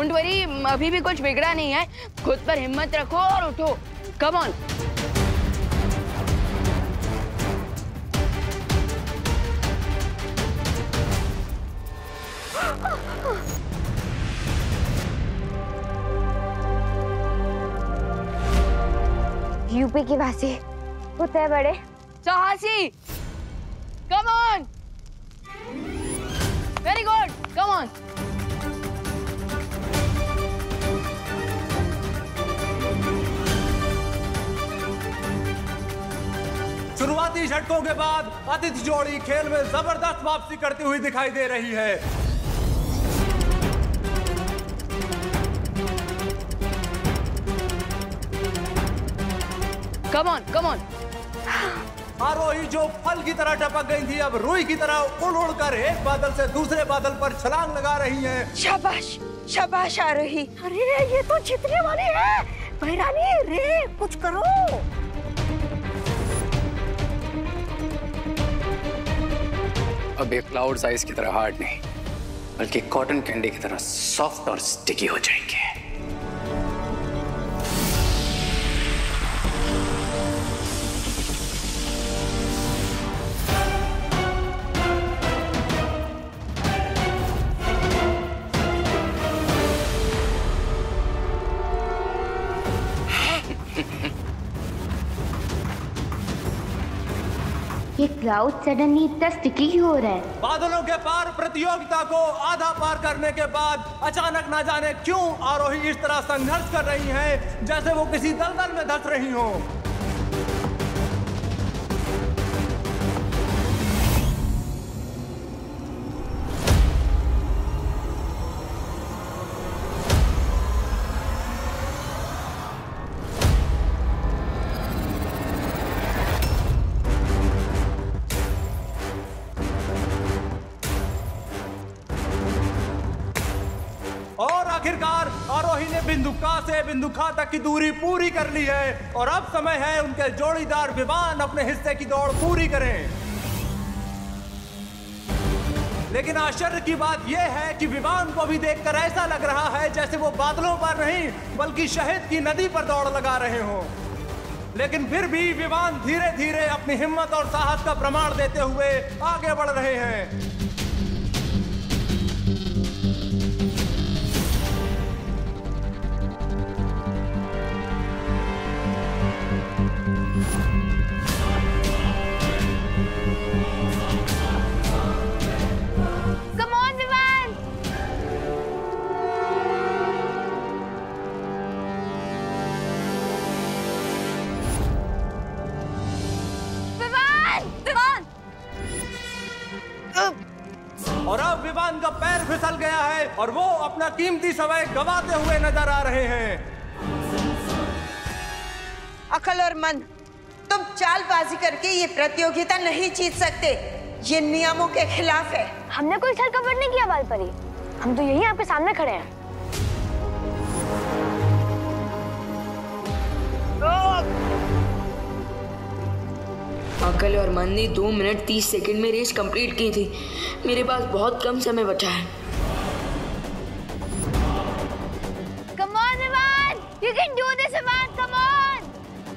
Don't worry, अभी भी कुछ बिगड़ा नहीं है। खुद पर हिम्मत रखो और उठो। Come on. यूपी की वासी होते हैं बड़े साहसी। Come on, very good, come on. शुरुआती झटकों के बाद आतिथ्य जोड़ी खेल में जबरदस्त वापसी करती हुई दिखाई दे रही है। Come on, come on. आरोही जो फल की तरह टपक गई थी, अब रुई की तरह उड़ उड़ कर एक बादल से दूसरे बादल पर छलांग लगा रही हैं। शाबाश शाबाश आरोही। अरे ये तो जीतने वाली है। भैरानी रे कुछ करो। अब ये क्लाउड्स आइस की तरह हार्ड नहीं, बल्कि कॉटन कैंडी की तरह सॉफ्ट और स्टिकी हो जाएंगे। ये क्लाउड सडनली इतना स्टिकी क्यों हो रहा है? बादलों के पार प्रतियोगिता को आधा पार करने के बाद अचानक ना जाने क्यों आरोही इस तरह संघर्ष कर रही हैं, जैसे वो किसी दलदल में धंस रही हों। और आखिरकार आरोही ने बिंदु का से बिंदु खा तक की दूरी पूरी कर ली है और अब समय है उनके जोड़ीदार विवान अपने हिस्से की दौड़ पूरी करें। लेकिन आश्चर्य की बात यह है कि विवान को भी देखकर ऐसा लग रहा है जैसे वो बादलों पर नहीं बल्कि शहद की नदी पर दौड़ लगा रहे हों। लेकिन फिर भी विवान धीरे धीरे अपनी हिम्मत और साहस का प्रमाण देते हुए आगे बढ़ रहे हैं। और अब विवान का पैर फिसल गया है और वो अपना कीमती समय गंवाते हुए नजर आ रहे हैं। अकल और मन, तुम चालबाजी करके ये प्रतियोगिता नहीं जीत सकते। ये नियमों के खिलाफ है। हमने कोई छल कपट नहीं किया बालपरी, हम तो यही आपके सामने खड़े हैं। अकल और मन ने 2 मिनट 30 सेकंड में रेस कंप्लीट की थी। मेरे पास बहुत कम समय बचा है। Come on, Vivan! You can do this, Vivan! Come on!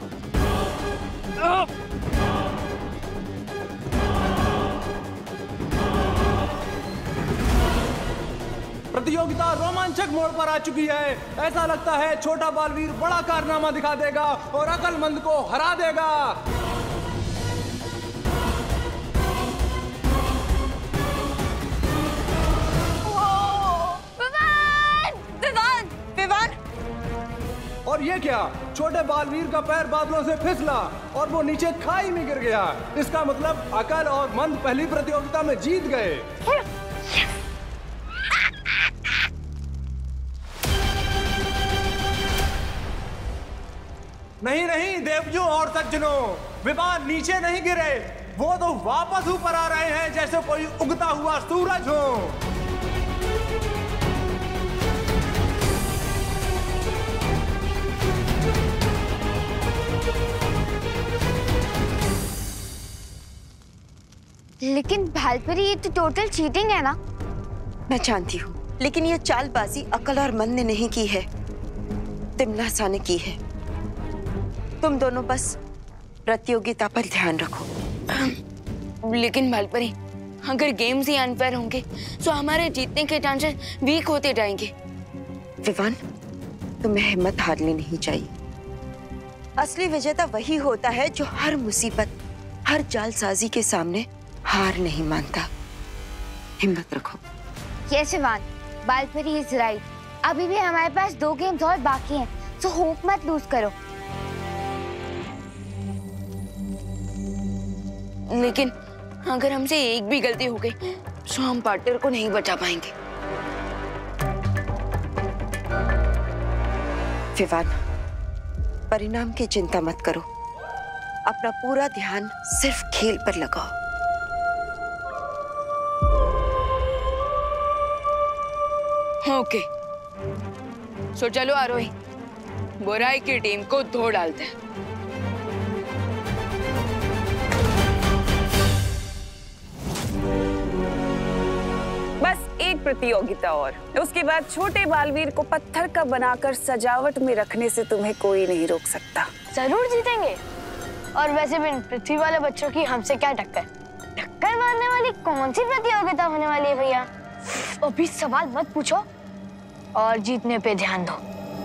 प्रतियोगिता रोमांचक मोड़ पर आ चुकी है। ऐसा लगता है छोटा बालवीर बड़ा कारनामा दिखा देगा और अकलमंद को हरा देगा। और ये क्या, छोटे बालवीर का पैर बादलों से फिसला और वो नीचे खाई में गिर गया। इसका मतलब अकल और मंद पहली प्रतियोगिता में जीत गए। नहीं नहीं देवजों और सज्जनों, विवान नीचे नहीं गिरे, वो तो वापस ऊपर आ रहे हैं जैसे कोई उगता हुआ सूरज हो। लेकिन भालपरी, ये तो टोटल चीटिंग है ना? मैं जानती हूँ, लेकिन ये चालबाजी अकल और मन ने नहीं की है, तिम्नासा ने की है। तुम दोनों बस प्रतियोगिता पर ध्यान रखो। लेकिन बालपरी, अगर गेम्स ही अनफेयर होंगे तो हमारे जीतने के चांसेस वीक होते जाएंगे। विवान, तुम्हें हिम्मत हारनी नहीं चाहिए। असली विजेता वही होता है जो हर मुसीबत, हर जालसाजी के सामने हार नहीं मानता। हिम्मत रखो। Yes Vivaan, Baalpari is right. अभी भी हमारे पास 2 गेम्स और बाकी हैं, तो होप मत लूज करो। लेकिन अगर हमसे एक भी गलती हो गई तो हम पार्टनर को नहीं बचा पाएंगे। विवान, परिणाम की चिंता मत करो। अपना पूरा ध्यान सिर्फ खेल पर लगाओ। ओके, सो चलो आरोही, बुराई की टीम को धो डालते हैं। बस एक प्रतियोगिता और, उसके बाद छोटे बालवीर को पत्थर का बनाकर सजावट में रखने से तुम्हें कोई नहीं रोक सकता। जरूर जीतेंगे। और वैसे भी पृथ्वी वाले बच्चों की हमसे क्या टक्कर? टक्कर मारने वाली कौन सी प्रतियोगिता होने वाली है भैया? अभी सवाल मत पूछो और जीतने पे ध्यान दो।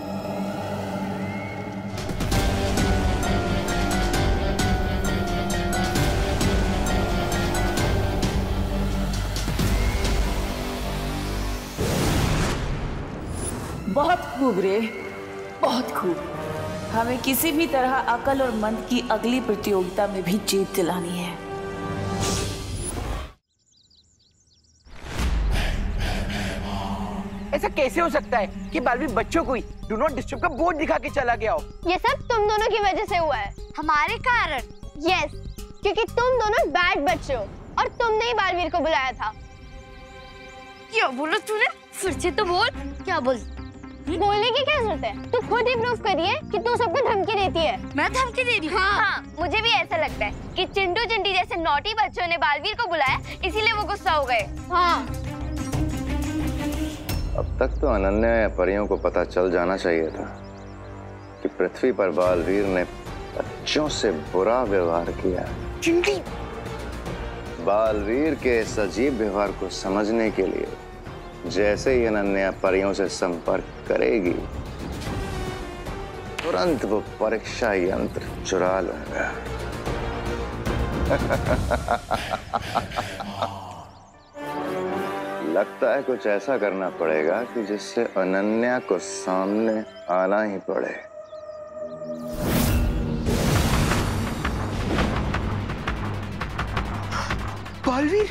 बहुत खूब रे, बहुत खूब। हमें किसी भी तरह अकल और मन की अगली प्रतियोगिता में भी जीत दिलानी है। ऐसा कैसे हो सकता है कि बालवीर बच्चों को ही डू नॉट डिस्टर्ब का बोर्ड दिखा के चला गया हो? ये सब तुम दोनों की वजह से हुआ है। हमारे कारण? यस, क्योंकि तुम दोनों बैड बच्चे हो और तुमने ही बालवीर को बुलाया था। क्या बोला तूने? फिर से तो बोल। क्या बोल? बोलने की क्या जरूरत है? तू खुद ही प्रूफ करिए कि तू सबको धमकी देती है। मैं धमकी दे रही हूँ? हाँ, मुझे भी ऐसा लगता है कि चिंटू चिंटी जैसे नॉटी बच्चों ने बालवीर को बुलाया, इसीलिए वो गुस्सा हो गए। हाँ। अब तक तो अनन्या या परियों को पता चल जाना चाहिए था कि पृथ्वी पर बालवीर ने बच्चों से बुरा व्यवहार किया। चिंटी, बालवीर के इस अजीब व्यवहार को समझने के लिए जैसे ही अनन्या परियों से संपर्क करेगी, तुरंत वो परीक्षा यंत्र चुरा लूंगा। लगता है कुछ ऐसा करना पड़ेगा कि जिससे अनन्या को सामने आना ही पड़े। बालवीर?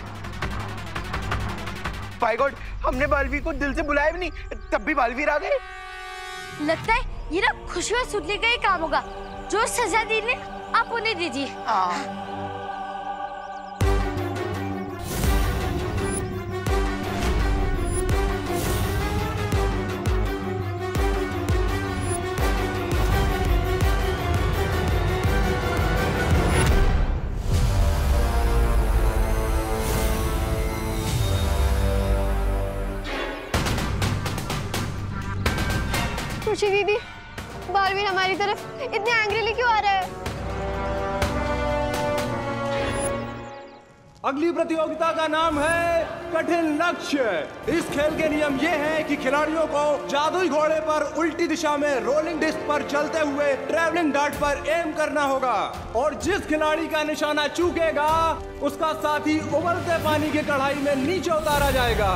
बाय गॉड, हमने बालवीर को दिल से बुलाया भी नहीं, तब भी बालवीर आ गए। लगता है ये ना खुशी और सुनने का ही काम होगा। जो सजा दी ने आप उन्हें दीजिए। खुशी दीदी, बालवीर हमारी तरफ इतने एंग्रीली क्यों आ रहा है? अगली प्रतियोगिता का नाम है कठिन लक्ष्य। इस खेल के नियम ये हैं कि खिलाड़ियों को जादुई घोड़े पर उल्टी दिशा में रोलिंग डिस्क पर चलते हुए ट्रैवलिंग डार्ट पर एम करना होगा और जिस खिलाड़ी का निशाना चूकेगा उसका साथी उबलते पानी की कढ़ाई में नीचे उतारा जाएगा।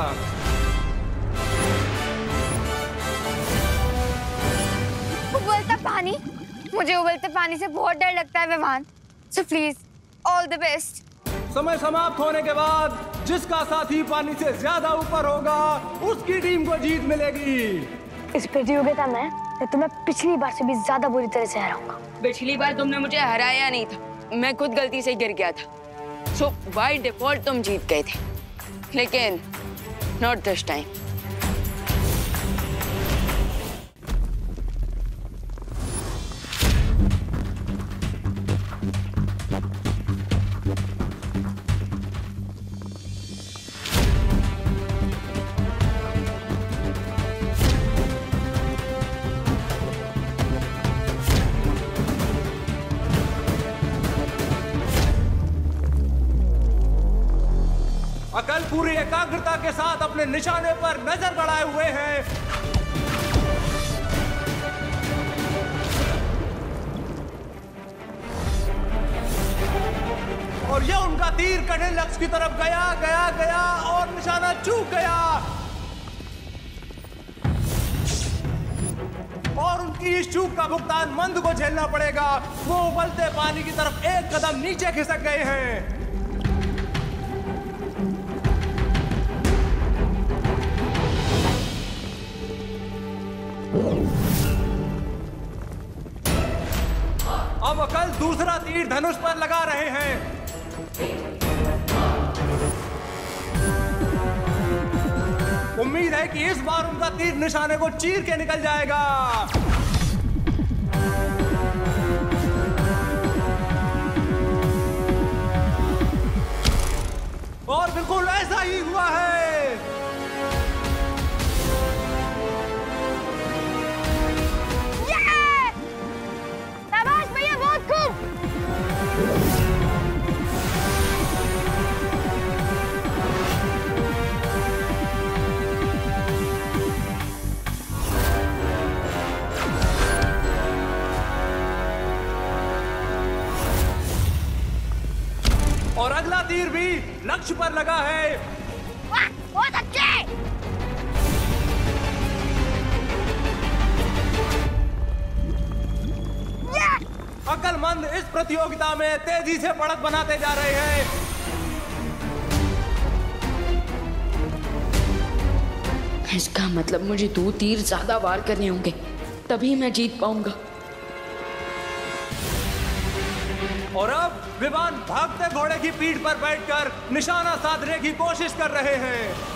उबलता पानी? मुझे उबलते पानी से बहुत डर लगता है Vivaan. So please, all the best. समय समाप्त होने के बाद जिसका साथी पानी से ज्यादा ऊपर होगा उसकी टीम को जीत मिलेगी। इस प्रतियोगिता में तो मैं पिछली बार से भी ज्यादा बुरी तरह से हराऊंगा। पिछली बार तुमने मुझे हराया नहीं था, मैं खुद गलती से गिर गया था। सो बाय डिफॉल्ट तुम जीत गए थे, लेकिन नॉट दिस टाइम। पूरी एकाग्रता के साथ अपने निशाने पर नजर बढ़ाए हुए हैं। और यह उनका तीर कठिन लक्ष्य की तरफ गया गया गया और निशाना चूक गया और उनकी इस चूक का भुगतान मंद को झेलना पड़ेगा। वो उबलते पानी की तरफ एक कदम नीचे खिसक गए हैं। अब अकल दूसरा तीर धनुष पर लगा रहे हैं। उम्मीद है कि इस बार उनका तीर निशाने को चीर के निकल जाएगा। और बिल्कुल ऐसा ही हुआ है। शाबाश भैया, बहुत खूब। और अगला तीर भी लक्ष्य पर लगा है। वाह, बहुत अच्छे। अक्लमंद इस प्रतियोगिता में तेजी से बढ़त बनाते जा रहे हैं। इसका मतलब मुझे 2 तीर ज्यादा वार करने होंगे, तभी मैं जीत पाऊंगा। और अब विवान भागते घोड़े की पीठ पर बैठकर निशाना साधने की कोशिश कर रहे हैं।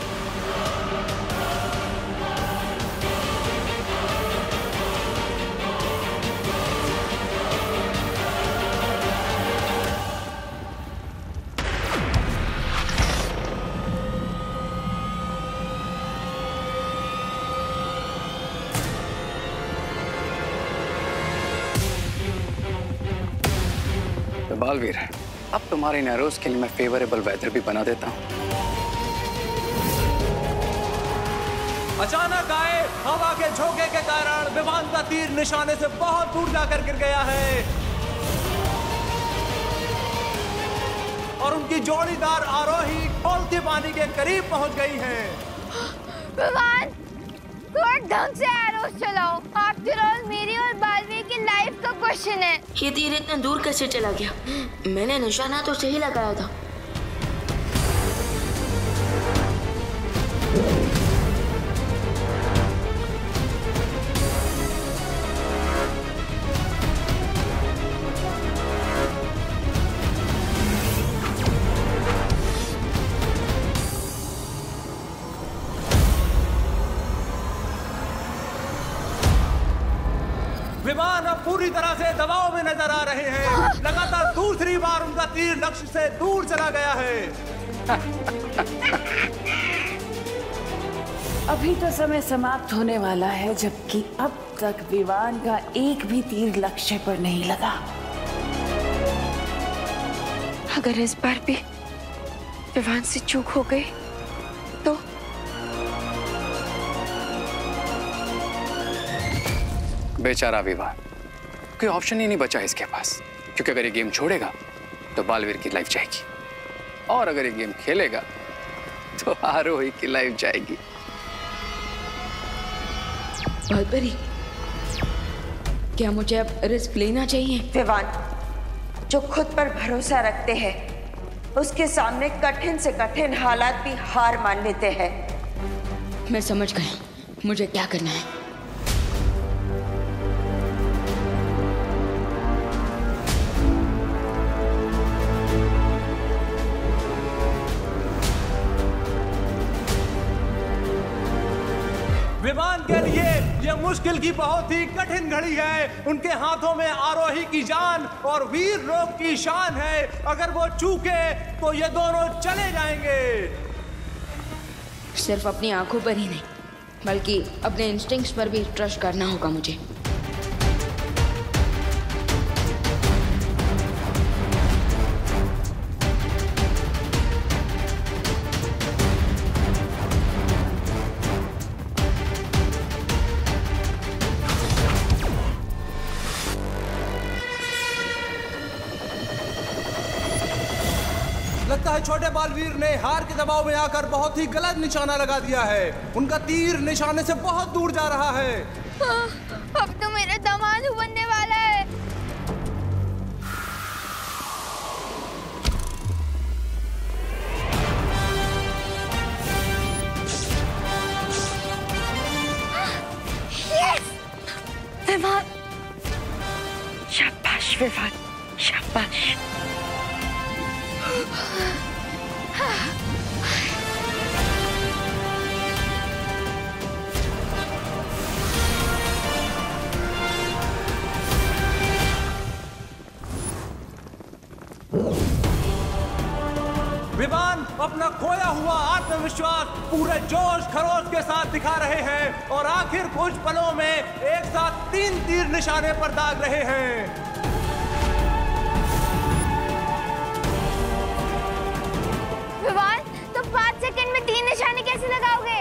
बालवीर, अब तुम्हारे इन एरोस के लिए मैं फेवरेबल वेदर भी बना देता हूँ। अचानक आए हवा के झोंके के कारण विवान का तीर निशाने से बहुत दूर जाकर गिर गया है और उनकी जोड़ीदार आरोही खौलते पानी के करीब पहुंच गई है। विवान, थोड़ा ढंग से एरोस चलाओ। आफ्टर ऑल मेरी और बालवीर की लाइफ का क्वेश्चन है। ये तीर इतना दूर कैसे चला गया? मैंने निशाना तो सही लगाया था। विमान अब पूरी तरह से दबाव में नजर आ रहे हैं। लगातार दूसरी बार उनका तीर लक्ष्य से दूर चला गया है। अभी तो समय समाप्त होने वाला है, जबकि अब तक विवान का एक भी तीर लक्ष्य पर नहीं लगा। अगर इस बार भी विवान से चूक हो गई तो बेचारा विवान, कोई ऑप्शन ही नहीं बचा इसके पास, क्योंकि अगर ये गेम छोड़ेगा तो बालवीर की लाइफ जाएगी और अगर ये गेम खेलेगा तो आरोही की लाइफ जाएगी। बालपरी, क्या मुझे अब रिस्क लेना चाहिए? विवान, जो खुद पर भरोसा रखते हैं उसके सामने कठिन से कठिन हालात भी हार मान लेते हैं। मैं समझ गया मुझे क्या करना है। विवान के लिए यह मुश्किल की बहुत ही कठिन घड़ी है। उनके हाथों में आरोही की जान और वीर-लok की शान है। अगर वो चूके तो ये दोनों चले जाएंगे। सिर्फ अपनी आंखों पर ही नहीं, बल्कि अपने इंस्टिंक्ट्स पर भी ट्रस्ट करना होगा मुझे। लगता है छोटे बालवीर ने हार के दबाव में आकर बहुत ही गलत निशाना लगा दिया है। उनका तीर निशाने से बहुत दूर जा रहा है। अब तो मेरा दामाद बनने वाला है। यस! विवान! शाबाश विवान, शाबाश। विवान अपना खोया हुआ आत्मविश्वास पूरे जोश खरोश के साथ दिखा रहे हैं और आखिर कुछ पलों में एक साथ 3 तीर निशाने पर दाग रहे हैं। विवान, तुम 5 सेकंड में 3 निशाने कैसे लगाओगे?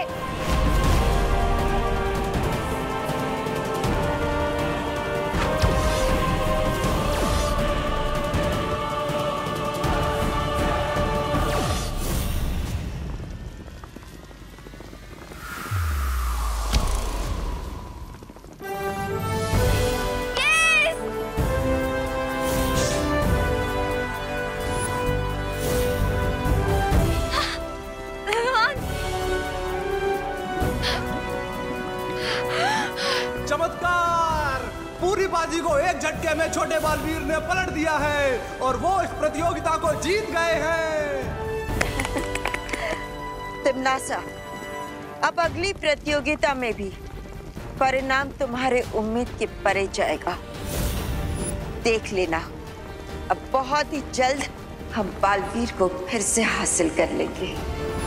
बाजी को एक झटके में छोटे बालवीर ने पलट दिया है और वो इस प्रतियोगिता को जीत गए हैं। तिमनासा, अब अगली प्रतियोगिता में भी परिणाम तुम्हारे उम्मीद के परे जाएगा। देख लेना, अब बहुत ही जल्द हम बालवीर को फिर से हासिल कर लेंगे।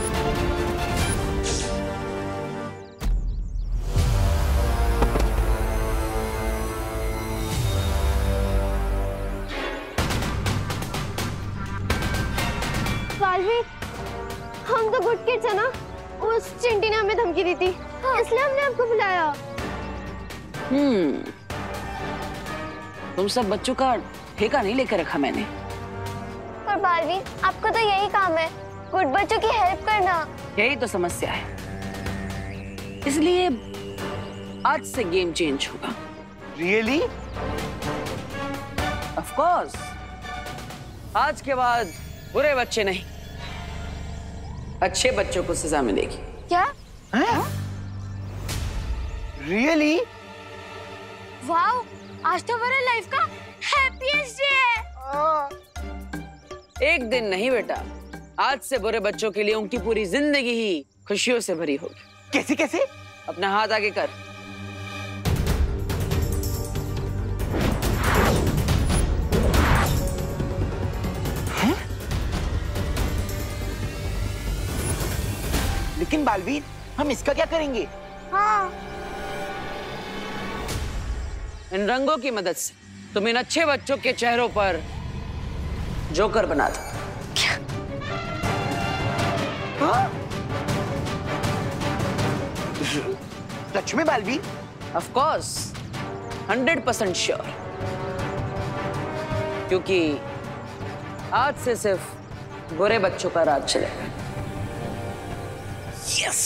हम तो गुड किड्स है ना, उस चिंटी ने हमें धमकी दी थी, इसलिए हमने आपको बुलाया। तुम सब बच्चों का ठेका नहीं लेकर रखा मैंने। पर बालवीर, आपका तो यही काम है, गुड बच्चों की हेल्प करना। यही तो समस्या है, इसलिए आज से गेम चेंज होगा। रियली? Of course. आज के बाद बुरे बच्चे नहीं, अच्छे बच्चों को सजा मिलेगी। क्या? रियली? वाओ, आज तो मेरे लाइफ का हैप्पीएस्ट डे है। एक दिन नहीं बेटा, आज से बुरे बच्चों के लिए उनकी पूरी जिंदगी ही खुशियों से भरी होगी। कैसे कैसे? अपना हाथ आगे कर। लेकिन बालवीर, हम इसका क्या करेंगे? हाँ। इन रंगों की मदद से तुम इन अच्छे बच्चों के चेहरों पर जोकर बना दो। हाँ? सच में बालवीर? Of course, 100% sure. क्योंकि आज से सिर्फ बुरे बच्चों का राज चलेगा। Yes!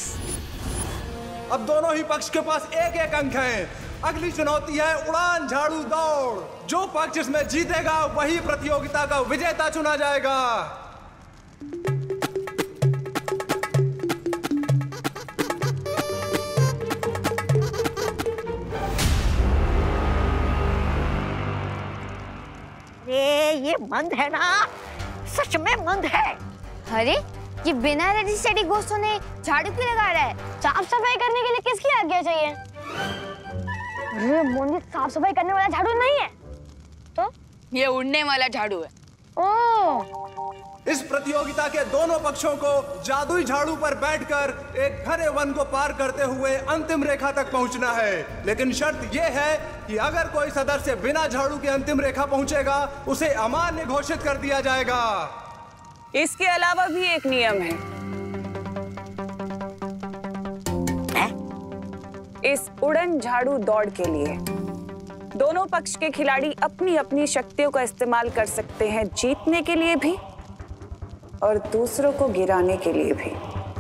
अब दोनों ही पक्ष के पास 1-1 अंक है। अगली चुनौती है उड़ान झाड़ू दौड़। जो पक्ष इसमें जीतेगा वही प्रतियोगिता का विजेता चुना जाएगा। अरे ये मंद है ना, सच में मंद है। अरे ये बिना रजिस्टर्ड घोषों ने झाड़ू क्यों लगा रहा है? साफ सफाई करने के लिए किसकी आज्ञा चाहिए? अरे मोनी, साफ सफाई करने वाला झाड़ू नहीं है तो ये उड़ने वाला झाड़ू है। ओह, इस प्रतियोगिता के दोनों पक्षों को जादुई झाड़ू पर बैठकर एक घने वन को पार करते हुए अंतिम रेखा तक पहुंचना है। लेकिन शर्त यह है कि अगर कोई सदस्य बिना झाड़ू के अंतिम रेखा पहुंचेगा उसे अमान्य घोषित कर दिया जाएगा। इसके अलावा भी एक नियम है। इस उड़न झाड़ू दौड़ के लिए दोनों पक्ष के खिलाड़ी अपनी अपनी शक्तियों का इस्तेमाल कर सकते हैं, जीतने के लिए भी और दूसरों को गिराने के लिए भी।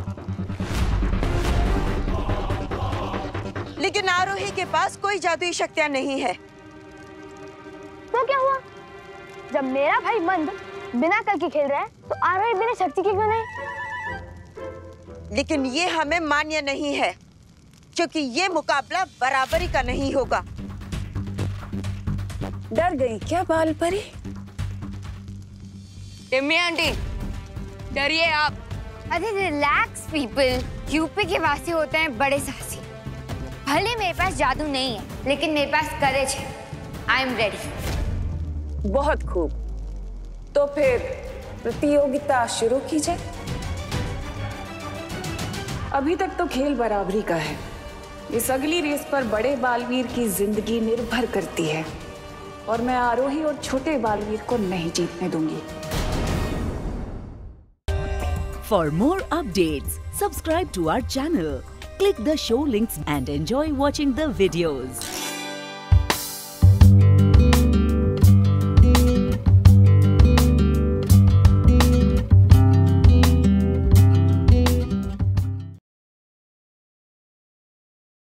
लेकिन आरोही के पास कोई जादुई शक्तियां नहीं है। तो क्या हुआ? जब मेरा भाई मंद बिना कल की खेल रहा है तो आरोही बिना शक्ति के क्यों नहीं? लेकिन ये हमें मान्य नहीं है, क्योंकि ये मुकाबला बराबरी का नहीं होगा। डर गई क्या बाल परी? टिम्मी आंटी, डरिए आप। अरे रिलैक्स पीपल, यूपी के वासी होते हैं बड़े साहसी। भले मेरे पास जादू नहीं है, लेकिन मेरे पास करेज है। I am ready. बहुत खूब, तो फिर प्रतियोगिता शुरू कीजिए। अभी तक तो खेल बराबरी का है। इस अगली रेस पर बड़े बालवीर की जिंदगी निर्भर करती है और मैं आरोही और छोटे बालवीर को नहीं जीतने दूंगी। For more updates, subscribe to our channel, click the show links and enjoy watching the videos.